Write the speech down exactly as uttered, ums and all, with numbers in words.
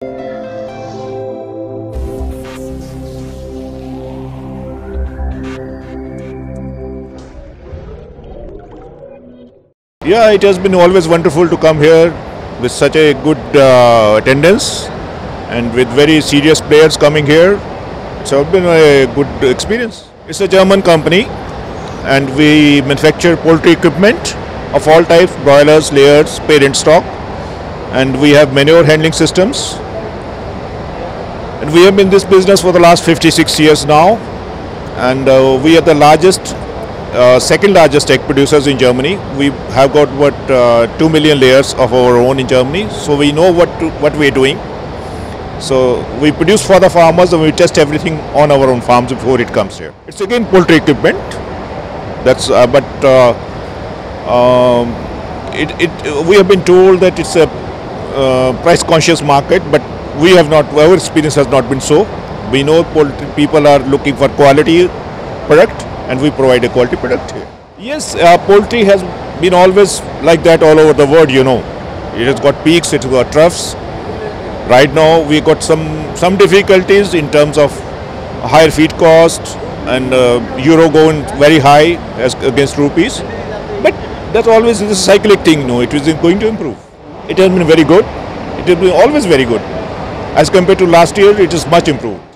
Yeah, it has been always wonderful to come here with such a good uh, attendance and with very serious players coming here. So it's been a good experience. It's a German company and we manufacture poultry equipment of all types, broilers, layers, parent stock, and we have manure handling systems. And we have been in this business for the last fifty-six years now, and uh, we are the largest Uh, second largest egg producers in Germany. We have got what uh, two million layers of our own in Germany, so we know what to, what we are doing. So we produce for the farmers and we test everything on our own farms before it comes here. It's again poultry equipment. That's uh, but uh, um, it, it we have been told that it's a uh, price conscious market, but we have not. Our experience has not been so. We know poultry people are looking for quality product, and we provide a quality product here. Yes, uh, poultry has been always like that all over the world, you know. It has got peaks, it has got troughs. Right now we got some some difficulties in terms of higher feed cost and uh, euro going very high as against rupees. But that's always a cyclic thing, no, it is going to improve. It has been very good. It has been always very good. As compared to last year, it is much improved.